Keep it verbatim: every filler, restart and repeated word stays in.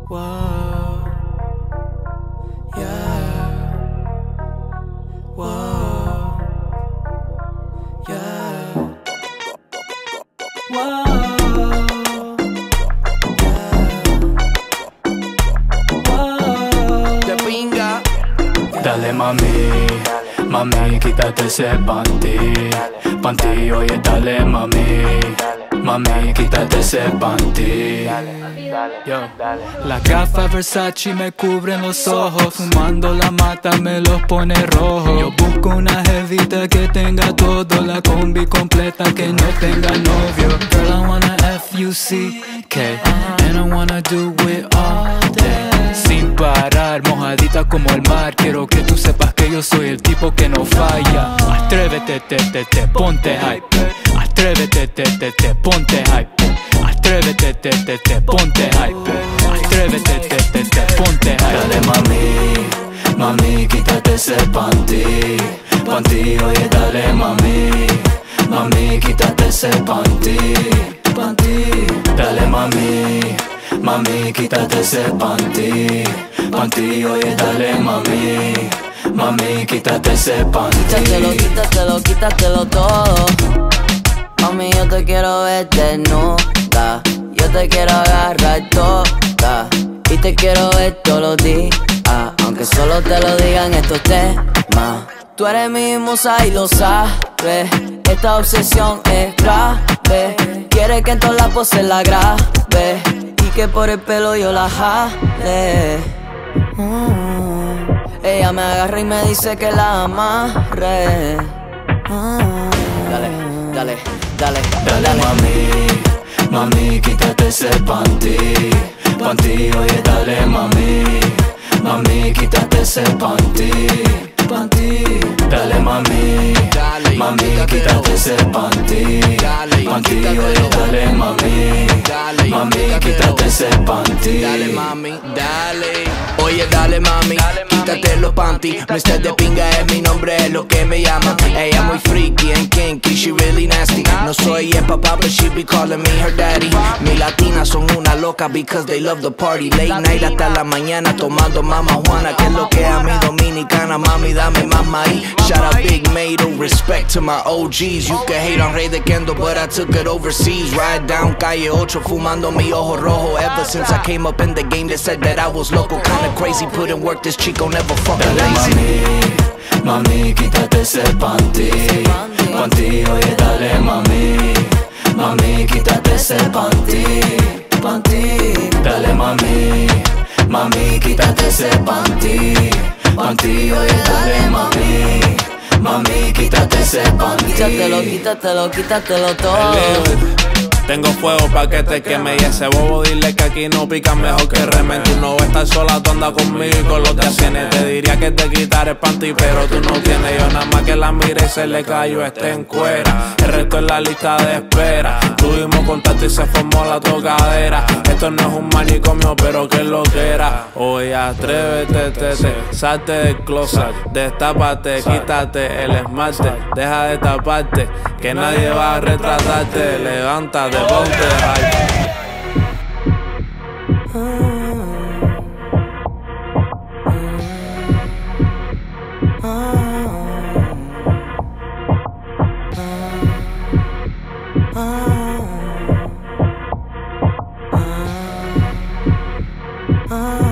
Wow. Yeah. Wow. Yeah. Wow. Dale mami, mami, quítate ese panty, panty, oye dale mami, mami, quítate ese panty. Yo. Las gafas Versace me cubren los ojos, fumando la mata me los pone rojos. Yo busco una jevita que tenga todo, la combi completa que no tenga novio. Girl, I wanna F U C K, and I wanna do it all day. Sin parar, mojadita como el mar. Quiero que tú sepas que yo soy el tipo que no falla. Atrévete, te, te, te, ponte hype. Atrévete, te, te, te, ponte hype. Atrévete, te, te, te, ponte hype. Atrévete, te, te, te, ponte hype. Dale mami, mami, quítate ese panty, panty, oye dale mami, mami, quítate ese panty, panty. Dale mami, mami, quítate ese panty, panty, oye dale mami, mami, quítate ese panty. Quítatelo, quítatelo, quítatelo todo. Mami, yo te quiero ver desnuda, yo te quiero agarrar toda y te quiero ver todos los días, aunque solo te lo digan estos temas. Tú eres mi musa y lo sabes, esta obsesión es grave. Quiere que en todas las poses la grabe y que por el pelo yo la jale. mm. Ella me agarra y me dice que la amarre. mm. Dale, dale, dale, dale, dale mami, mami, quítate ese panty, panty, oye dale mami, mami, quítate ese panty, panty. Dale mami, dale, mami, quítate ese panty, dale, panty, oye dale mami, dale, mami, quítate ese panty. Dale mami, dale, oye dale mami, dale, quítate los panty. mister de pinga es mi nombre, es lo que me llaman. Ella muy freaky and kinky, she really nasty. No soy el papá, but she be calling me her daddy. Mi latinas son una loca because they love the party. Late night hasta la mañana tomando mama Juana, que es lo que a mi dominicana, mami dame mamá ahí. Shout out Big Mado, respect to my O Gs. You can hate on Rey de Kendo, but I took it overseas. Ride down calle ocho, fumando mi ojo rojo. Ever since I came up in the game, they said that I was local. Kinda crazy, put in work, this chico never fucking lazy. Dale mami, mami, quítate ese panty, panty, oye dale mami, mami, quítate ese panty, panty. Dale mami, mami, quítate ese panty, panty, oye dale mami, mami, quítate ese panty. Quítatelo, quítatelo, quítatelo todo. Tengo fuego pa' que te queme y ese bobo dile que aquí no pica mejor que remen. Tú no vas a estar sola, tú andas conmigo y con los de cienes. Te diría que te quitaré el panty, pero tú no tienes. Yo nada más que la mire y se le cayó este en cuera. El resto es la lista de espera. Tuvimos contacto y se formó la tocadera. Esto no es un manicomio, pero que lo que era. Oye, atrévete, te, te, salte del closet. Destápate, quítate el esmalte. Deja de taparte, que nadie va a retratarte. Levántate, ponte hype. Ah